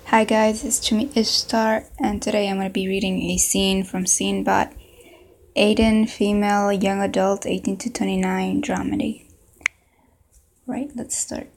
Hi guys, it's Chumi Ishtar, and today I'm going to be reading a scene from Scenebot, Aiden, female, young adult, 18 to 29, dramedy. Right, let's start.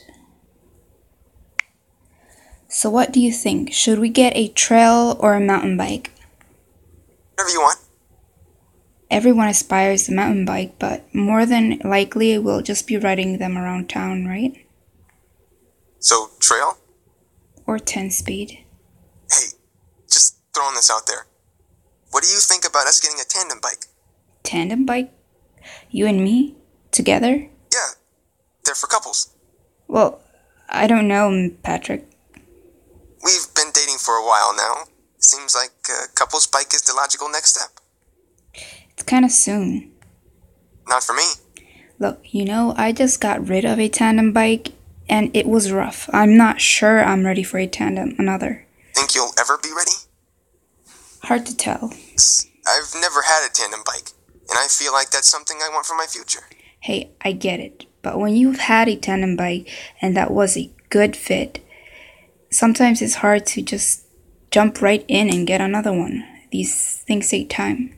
So what do you think? Should we get a trail or a mountain bike? Whatever you want. Everyone aspires to mountain bike, but more than likely we'll just be riding them around town, right? So, trail? Or 10 speed. Hey, just throwing this out there. What do you think about us getting a tandem bike? Tandem bike? You and me? Together? Yeah, they're for couples. Well, I don't know, Patrick. We've been dating for a while now. Seems like a couples bike is the logical next step. It's kinda soon. Not for me. Look, I just got rid of a tandem bike, and it was rough. I'm not sure I'm ready for another. Think you'll ever be ready? Hard to tell. I've never had a tandem bike, and I feel like that's something I want for my future. Hey, I get it, but when you've had a tandem bike and that was a good fit, sometimes it's hard to just jump right in and get another one. These things take time.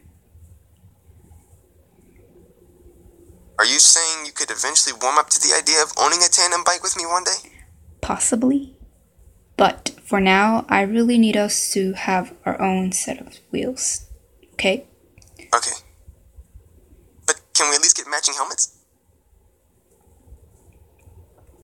Are you saying you could eventually warm up to the idea of owning a tandem bike with me one day? Possibly. But for now, I really need us to have our own set of wheels. Okay? Okay. But can we at least get matching helmets?